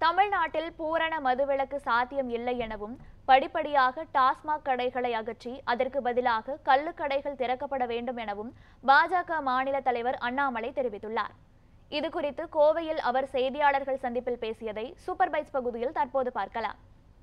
தமிழ்நாட்டில் பூரண மதுவிலக்கு சாத்தியம் இல்லை எனவும் படிப்படியாக டாஸ்மாக் கடைகளை அகற்றி அதற்கு பதிலாக கள்ளுக்கடைகள் திறக்கப்பட வேண்டும் எனவும் பாஜக மாநில தலைவர் அண்ணாமலை தெரிவித்துள்ளார். இதுகுறித்து கோவையில் அவர் செய்தியாளர்கள் சந்திப்பில் பேசியதை சூப்பர் பைட்ஸ் பகுதியில் தற்போது பார்க்கலாம்.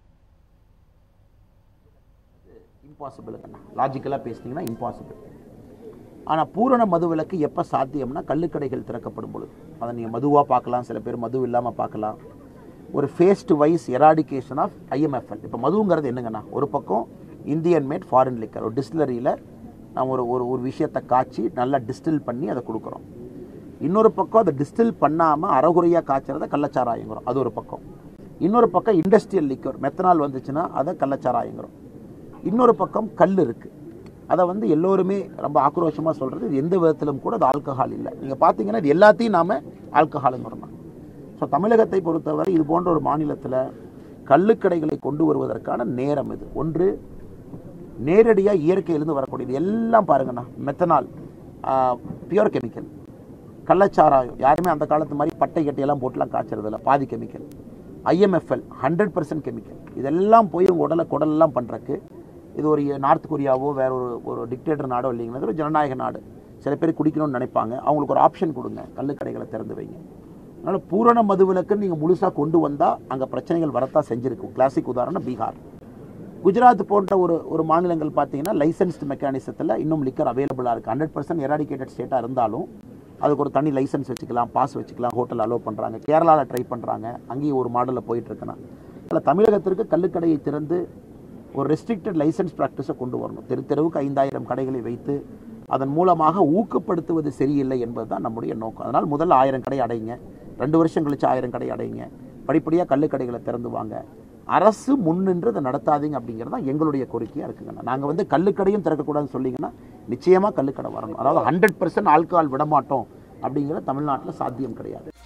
லாஜிக்கலா பேசினீங்கன்னா இம்பாசிபிள். ஆனால் பூரண மதுவிலக்கு எப்போ சாத்தியம்னா கள்ளுக்கடைகள் திறக்கப்படும் பொழுது. அதை நீங்கள் மதுவாக பார்க்கலாம், சில பேர் மது இல்லாமல் பார்க்கலாம். ஒரு phased wise eradication of IMFL. இப்போ மதுங்கிறது என்னங்கன்னா, ஒரு பக்கம் இந்தியன் மேட் ஃபாரின் லிக்கர், ஒரு டிஸ்டிலரியில் நம்ம ஒரு விஷயத்தை காய்ச்சி நல்லா டிஸ்டில் பண்ணி அதை கொடுக்குறோம். இன்னொரு பக்கம் அதை டிஸ்டில் பண்ணாமல் அறகுறையாக காய்ச்சறதை கள்ளச்சாராயங்கிறோம், அது ஒரு பக்கம். இன்னொரு பக்கம் இண்டஸ்ட்ரியல் லிக்கர், மெத்தனால் வந்துச்சுன்னா அதை கள்ளச்சாராயங்கிறோம். இன்னொரு பக்கம் கல் இருக்குது, அதை எல்லோருமே ரொம்ப ஆக்ரோஷமாக சொல்கிறது, இது எந்த விதத்திலும் கூட அது ஆல்கஹால் இல்லை. நீங்கள் பார்த்தீங்கன்னா இது எல்லாத்தையும் நாம் ஆல்கஹாலுங்கிறோம். ஸோ தமிழகத்தை பொறுத்தவரை இது போன்ற ஒரு மாநிலத்தில் கள்ளுக்கடைகளை கொண்டு வருவதற்கான நேரம் இது. ஒன்று, நேரடியாக இயற்கையிலிருந்து வரக்கூடியது எல்லாம் பாருங்கண்ணா, மெத்தனால் பியூர் கெமிக்கல். கள்ளச்சாராயம் யாருமே அந்த காலத்து மாதிரி பட்டை கட்டையெல்லாம் போட்டுலாம் காய்ச்சறதில்ல, பாதி கெமிக்கல். IMFL 100% chemical. இதெல்லாம் போய் உங்கள் குடலெல்லாம் பண்ணுறக்கு இது ஒரு நார்த் கொரியாவோ வேற ஒரு டிக்டேட்டர் நாடோ இல்லைங்களா, இது ஒரு ஜனநாயக நாடு. சில பேர் குடிக்கணும்னு நினைப்பாங்க, அவங்களுக்கு ஒரு ஆப்ஷன் கொடுங்க, கள்ளுக்கடைகளை திறந்து வைங்க. அதனால் பூரண மதுவிலக்குன்னு நீங்கள் முழுசாக கொண்டு வந்தால் அங்கே பிரச்சனைகள் வரத்தான் செஞ்சுருக்கும். கிளாசிக் உதாரணம் பீகார். குஜராத் போன்ற ஒரு மாநிலங்கள் பார்த்தீங்கன்னா லைசன்ஸ்டு மெக்கானிசத்தில் இன்னும் லிக்கர் அவைலபிளாக இருக்குது. 100% எராடிகேட்டட் ஸ்டேட்டாக இருந்தாலும் அதுக்கு ஒரு தனி லைசன்ஸ் வச்சுக்கலாம், பாஸ் வச்சுக்கலாம், ஹோட்டல் அலோவ் பண்ணுறாங்க. கேரளாவில் ட்ரை பண்ணுறாங்க, அங்கேயும் ஒரு மாடலில் போயிட்டுருக்குன்னா. அதில் தமிழகத்திற்கு கள்ளுக்கடையை திறந்து ஒரு ரெஸ்ட்ரிக்டட் லைசன்ஸ் ப்ராக்டிஸை கொண்டு வரணும். தெருவுக்கு 5000 கடைகளை வைத்து அதன் மூலமாக ஊக்கப்படுத்துவது சரியில்லை என்பது தான் நம்முடைய நோக்கம். அதனால் முதல்ல 1000 கடை அடைங்க, 2 வருஷம் கழிச்சு 1000 கடை அடைங்க, படிப்படியாக கள்ளுக்கடைகளை திறந்து வாங்க. அரசு முன்னின்று அதை நடத்தாதீங்க அப்படிங்கிறது தான் எங்களுடைய கோரிக்கையாக இருக்குங்க. நாங்கள் கள்ளுக்கடையும் திறக்கக்கூடாதுன்னு சொல்லிங்கன்னா நிச்சயமாக கள்ளுக்கடை வரணும். அதாவது 100% ஆல்கஹால் விடமாட்டோம் அப்படிங்கிற தமிழ்நாட்டில் சாத்தியம் கிடையாது.